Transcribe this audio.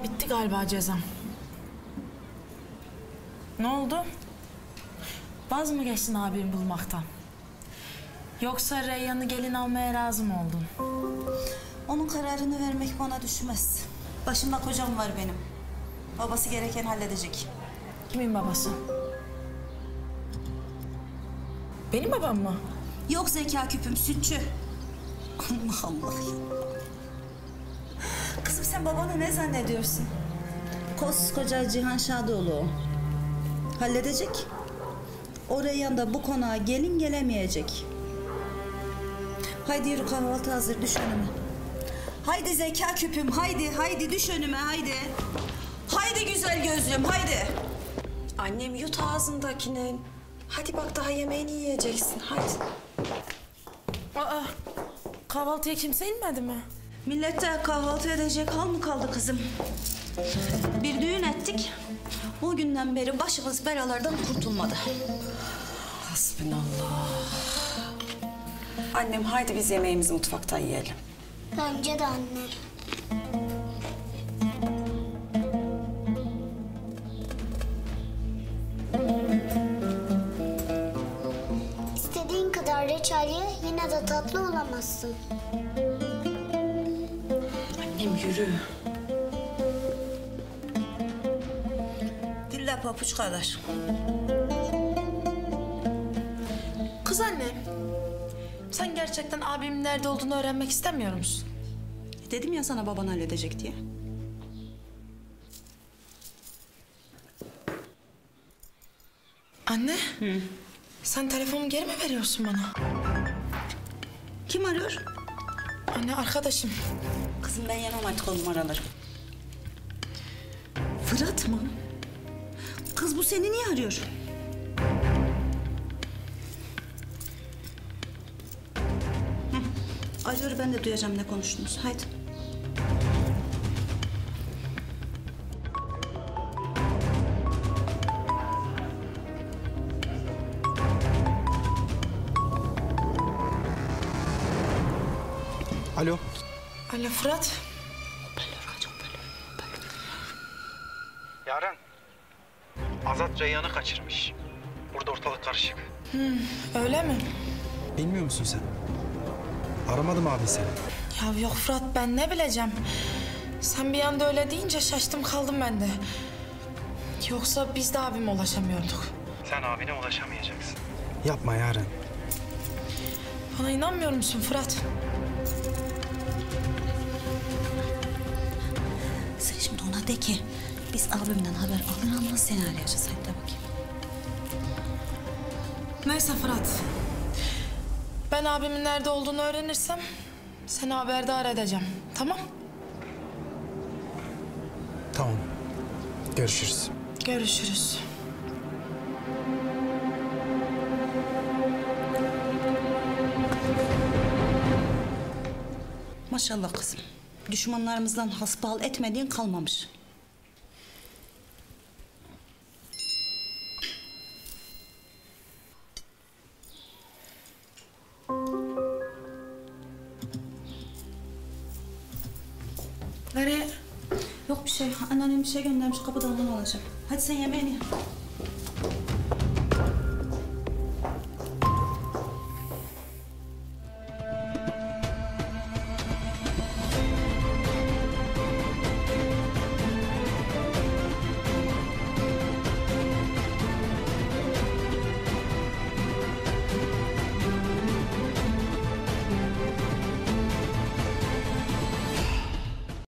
Bitti galiba cezam. Ne oldu? Vaz mı geçtin abimi bulmaktan? Yoksa Reyyan'ı gelin almaya razı mı oldun? Onun kararını vermek bana düşmez. Başımda kocam var benim. Babası gereken halledecek. Kimin babası? Benim babam mı? Yok zeka küpüm, sütçü. Allah Allah ya. Kızım sen babanı ne zannediyorsun? Koskoca Cihan Şadoğlu o. Halledecek. O Reyyan da bu konağa gelin gelemeyecek. Haydi yürü kahvaltı hazır, düş önüme. Haydi zeka küpüm, haydi düş önüme, haydi. Haydi güzel gözlüm, haydi. Annem yut ağzındakini. Hadi bak daha yemeğini yiyeceksin, hadi. Aa, kahvaltıya kimse inmedi mi? Millette kahvaltı edecek hal mı kaldı kızım? Bir düğün ettik. O günden beri başımız belalardan kurtulmadı. Hasbinallah. Annem haydi biz yemeğimizi mutfakta yiyelim. Bence de anne. İstediğin kadar reçel ye, yine de tatlı olamazsın. Annem yürü. Dille papuç kadar. Kız anne, sen gerçekten abimin nerede olduğunu öğrenmek istemiyor musun? Dedim ya sana baban halledecek diye. Anne, sen telefonumu geri mi veriyorsun bana? Kim arıyor? Anne, arkadaşım. Kızım ben yemem artık o numaraları. Fırat mı? Kız bu seni niye arıyor? Arıyor, ben de duyacağım ne konuştunuz. Haydi. Alo. Alo Fırat. Yaren. Azat Reyyan'ı kaçırmış. Burada ortalık karışık. Öyle mi? Bilmiyor musun sen? Aramadım abi seni. Ya yok Fırat, ben ne bileceğim. Sen bir anda öyle deyince şaştım kaldım ben de. Yoksa biz de abime ulaşamıyorduk. Sen abine ulaşamayacaksın. Yapma Yaren. Bana inanmıyor musun Fırat? Sen şimdi ona de ki biz abimden haber alır almaz seni arayacağız. Hadi de bakayım. Neyse Fırat. Ben abimin nerede olduğunu öğrenirsem seni haberdar edeceğim. Tamam? Tamam. Görüşürüz. Görüşürüz. Maşallah kızım. Düşmanlarımızdan hasbihal etmediğin kalmamış. Nereye? Yok bir şey. Anneannem bir şey göndermiş. Kapıdan onu alacağım. Hadi sen yemeğini ye.